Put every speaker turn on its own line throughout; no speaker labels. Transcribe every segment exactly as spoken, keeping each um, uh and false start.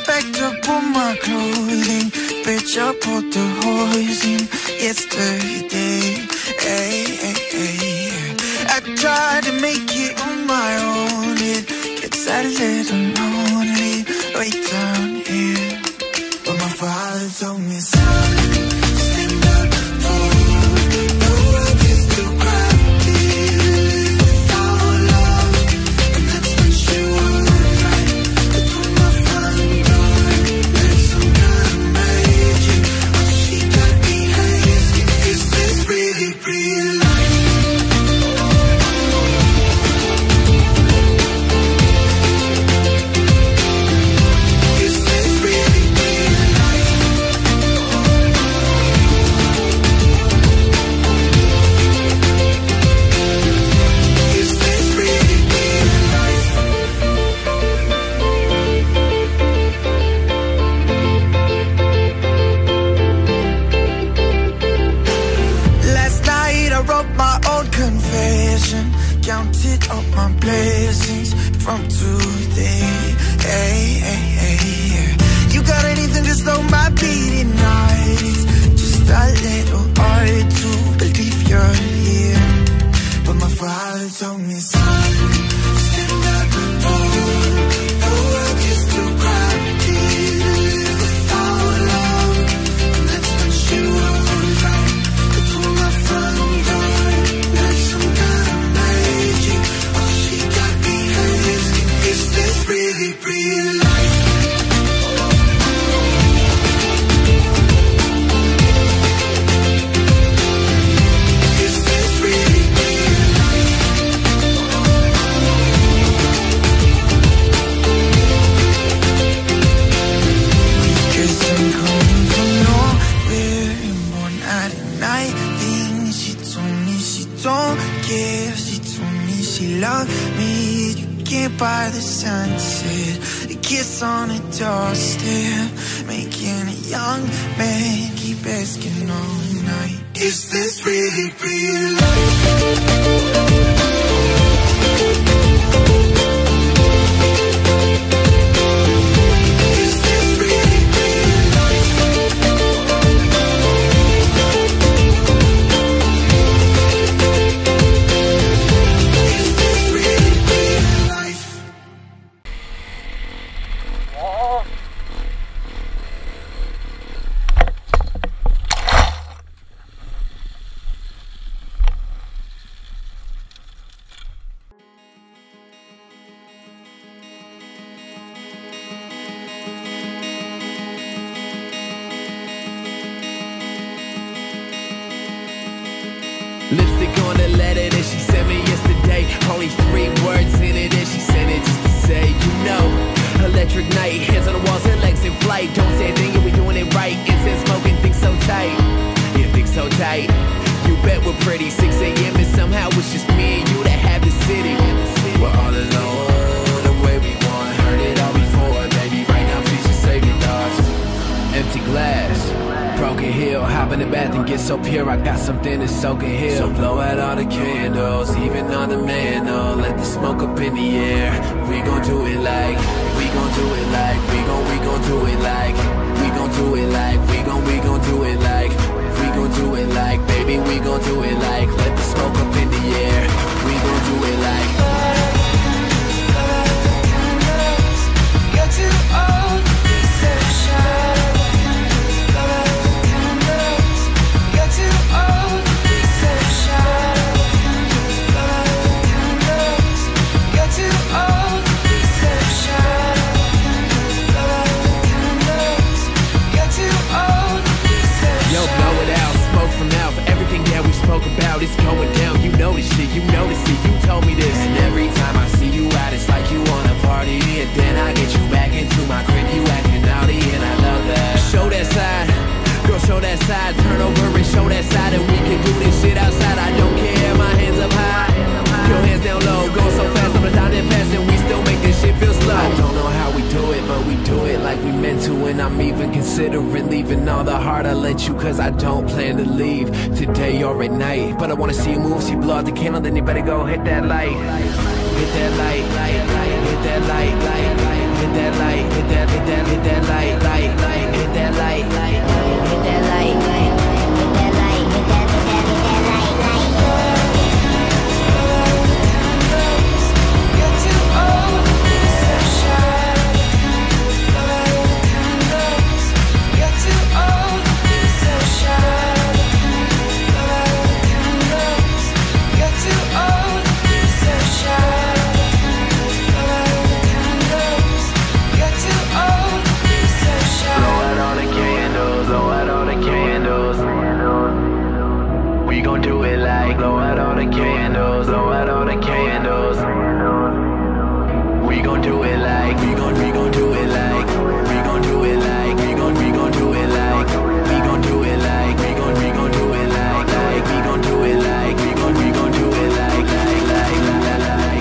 packed up all my clothing. Bitch, I put the horse in yesterday. Hey, hey, hey. I tried to make it on my own. It gets a little lonely right down here. But my father told me, son, stand up for the world is too crowded without love. And that's when she was right between my front door. Like some kind of magic. Oh, she got me asking, is this really real life? Counted up my blessings from today. Hey, hey, hey. You got anything, just on my beating heart. It's just a little hard to believe you're here. But my father told me, son, stand up for the world is too crowded without love. And that's when she was right between my front door. Like some kind of magic. Oh, she got me asking, is this really real life? Is this really real life? Cause I'm coming from nowhere and born at night. Things she told me she don't care. She told me she loved me. You can't buy the sunset. A kiss on a doorstep, making a young man keep asking all night, is this really real life? Is this really real life? Is this really real life?
Lipstick on the letter that she sent me yesterday. Only three words in it and she sent it just to say, you know, electric night, hands on the walls and legs in flight. Don't say a thing, yeah, we doing it right. Incense smoking, think so tight. Yeah, think so tight. You bet we're pretty. six A M and somehow it's just me and you that have the city. We're all alone, the way we want. Heard it all before, baby. Right now, please just save your thoughts. Empty glass, broken heel. Hop in the bath and get so pure. I got something to soak and heal. So blow out all the candles, even on the mantle. Let the smoke up in the air. We gon' do it like, we gon' do it like, we gon' we gon' do it like, we gon' do it like, we gon' we gon' do it like, we gon' do it like, baby, we gon' do it like. Let the smoke up in the air. We gon' do it like. You're too old to be so shy. You're too old to be so shy. You're too old to be so shy. You're too old to be so shy. Yo, blow it out, smoke from out. For everything that we spoke about, it's going down. You know this shit, you know this shit. You told me this. And every time I see you out, it's like you wanna party. And then I get you back into my crib, you acting naughty, and I love that. Show that side, girl, show that side. Turn over and show that side, and we can do this shit outside. I don't care, my hands up high. Your hands down low, go so fast, I'm down and fast, and we still make this shit feel slow. I don't know how we do it, but we do it like we meant to. And I'm even considering leaving all the heart I let you, cause I don't plan to leave today or at night. But I wanna see you move, see you blow out the candle, then you better go hit that light. Hit that light, light, light, hit that light, light, light, hit that light, hit that, hit that, hit that light, light, light, hit that light, light, hit that light, light, hit that light, hit that, hit that, hit that light, light. You're too old to be so shy. You're too old to be so shy. You're too old to be so shy. Blow out all the candles, blow out all the candles. We gon' do it like blow out all the candles, blow out all the candles. We gon' do it like we gon' we gon' do it like we gon' do it like we gon' we gon' do it like we gon' do it like we gon' we gon' do it like like we gon' do it like we gon' we gon' do it like like like like like.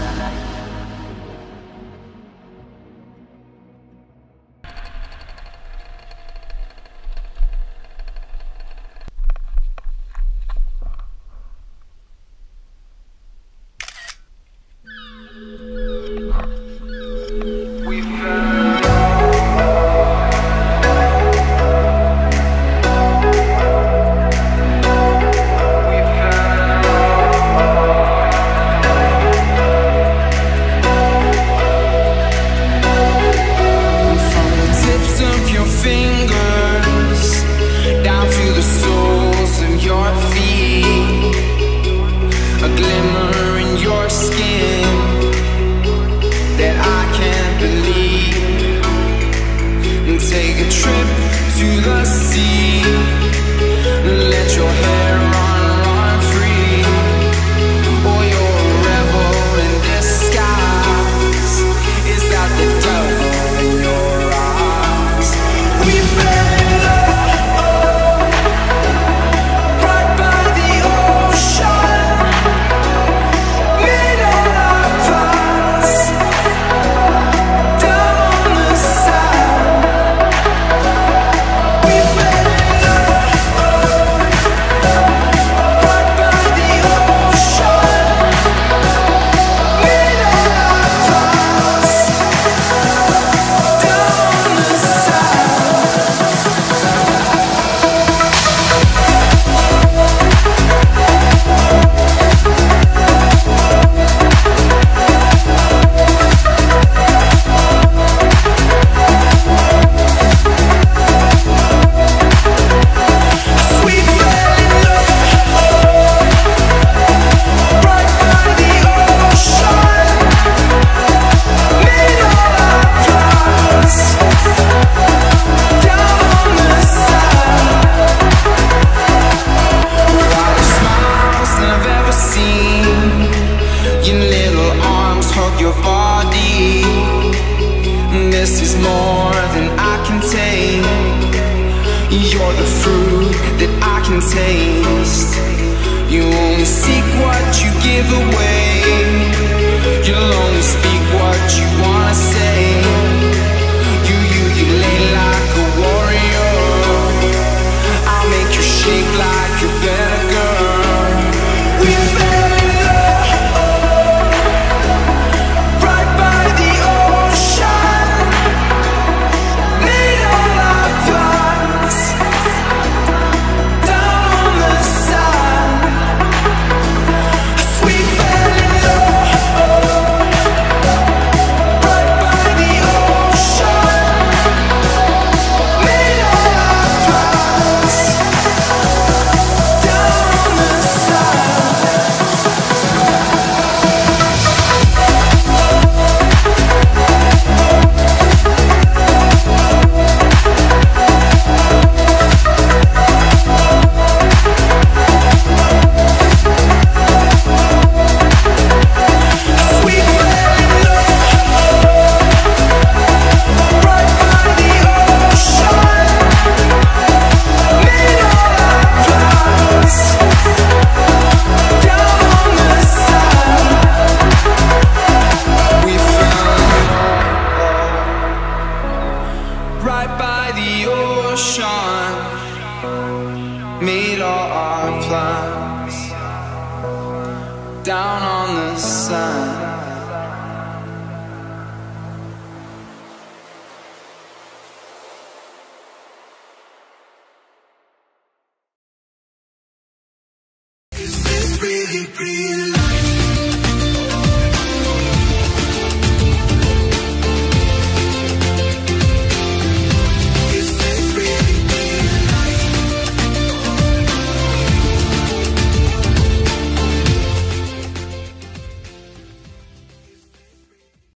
made all our plans down on the sand. Baby, breathe